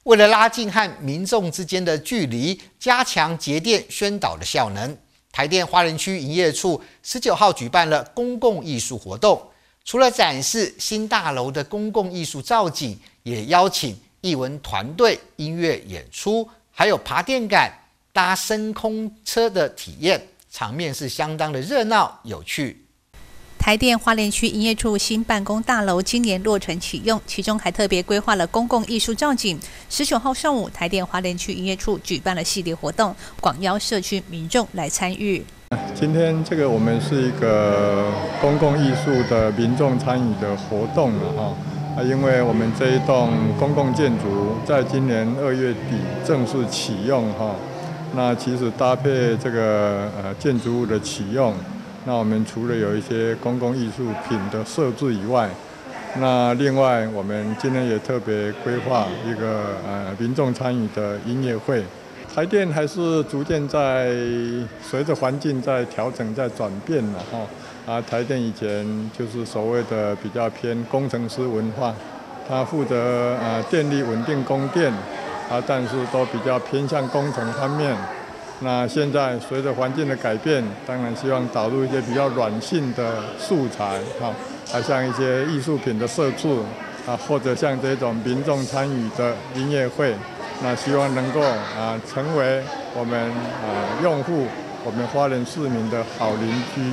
为了拉近和民众之间的距离，加强节电宣导的效能，台电花莲区营业处19号举办了公共艺术活动。除了展示新大楼的公共艺术造景，也邀请艺文团队音乐演出，还有爬电杆、搭升空车的体验，场面是相当的热闹有趣。 台电花莲区营业处新办公大楼今年落成启用，其中还特别规划了公共艺术造景。19号上午，台电花莲区营业处举办了系列活动，广邀社区民众来参与。 今天这个我们是一个公共艺术的民众参与的活动因为我们这一栋公共建筑在今年2月底正式启用那其实搭配这个建筑物的启用，那我们除了有一些公共艺术品的设置以外，那另外我们今天也特别规划一个民众参与的音乐会。台电还是逐渐在随着环境在调整、在转变了台电以前就是所谓的比较偏工程师文化，他负责电力稳定供电但是都比较偏向工程方面。那现在随着环境的改变，当然希望导入一些比较软性的素材像一些艺术品的设置或者像这种民众参与的音乐会。那希望能够成为我们用户、我们花莲市民的好邻居。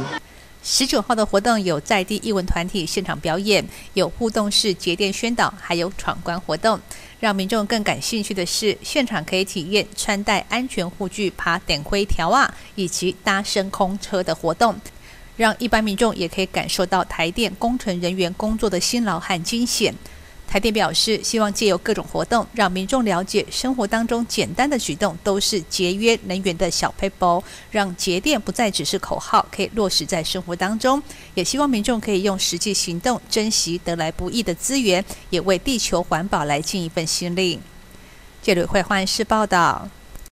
19号的活动有在地艺文团体现场表演，有互动式节电宣导，还有闯关活动。让民众更感兴趣的是，现场可以体验穿戴安全护具、爬电灰条以及搭升空车的活动，让一般民众也可以感受到台电工程人员工作的辛劳和惊险。台电表示，希望借由各种活动，让民众了解生活当中简单的举动都是节约能源的小撇步，让节电不再只是口号，可以落实在生活当中。也希望民众可以用实际行动珍惜得来不易的资源，也为地球环保来尽一份心力。这里会换视报道。